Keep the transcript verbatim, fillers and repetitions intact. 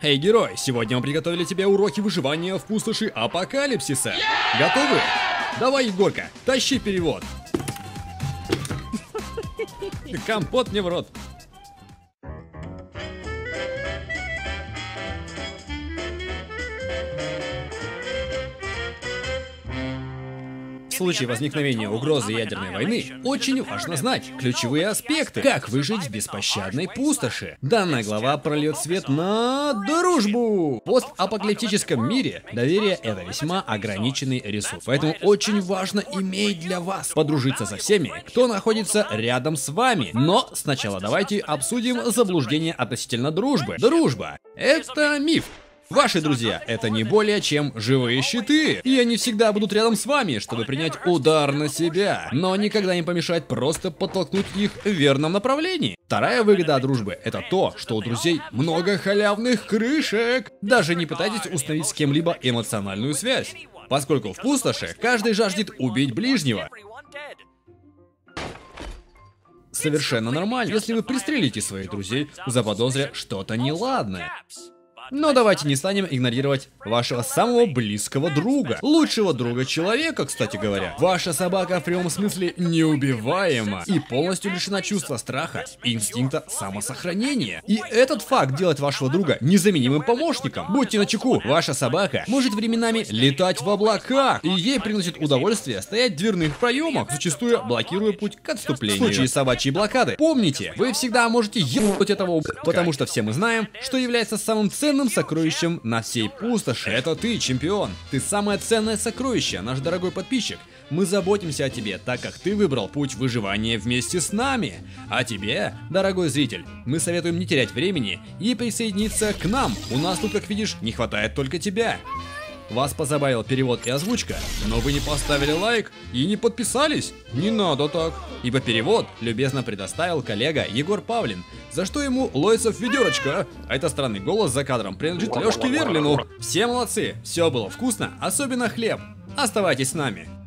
Эй, герой, сегодня мы приготовили тебе уроки выживания в пустоши апокалипсиса. Готовы? Давай, Егорка, тащи перевод. Компот мне в рот. В случае возникновения угрозы ядерной войны очень важно знать ключевые аспекты, как выжить в беспощадной пустоши. Данная глава прольет свет на дружбу. В постапокалиптическом мире доверие — это весьма ограниченный ресурс, поэтому очень важно иметь для вас подружиться со всеми, кто находится рядом с вами. Но сначала давайте обсудим заблуждение относительно дружбы. Дружба — это миф. Ваши друзья — это не более чем живые щиты, и они всегда будут рядом с вами, чтобы принять удар на себя, но никогда не помешать просто подтолкнуть их в верном направлении. Вторая выгода от дружбы — это то, что у друзей много халявных крышек. Даже не пытайтесь установить с кем-либо эмоциональную связь, поскольку в пустоши каждый жаждет убить ближнего. Совершенно нормально, если вы пристрелите своих друзей, заподозря что-то неладное. Но давайте не станем игнорировать вашего самого близкого друга. Лучшего друга человека, кстати говоря. Ваша собака в прямом смысле неубиваема и полностью лишена чувства страха и инстинкта самосохранения. И этот факт делает вашего друга незаменимым помощником. Будьте начеку, ваша собака может временами летать в облаках, и ей приносит удовольствие стоять в дверных проемах, зачастую блокируя путь к отступлению. В случае собачьей блокады, помните, вы всегда можете ебать этого, потому что все мы знаем, что является самым ценным сокровищем на всей пустоши. Это ты, чемпион. Ты самое ценное сокровище, наш дорогой подписчик. Мы заботимся о тебе, так как ты выбрал путь выживания вместе с нами. А тебе, дорогой зритель, мы советуем не терять времени и присоединиться к нам. У нас тут, как видишь, не хватает только тебя. Вас позабавил перевод и озвучка, но вы не поставили лайк и не подписались? Не надо так. Ибо перевод любезно предоставил коллега Егор Павлин, за что ему Лойцев ведерочка. А это странный голос за кадром принадлежит Лёшке Верлину. Все молодцы, все было вкусно, особенно хлеб. Оставайтесь с нами.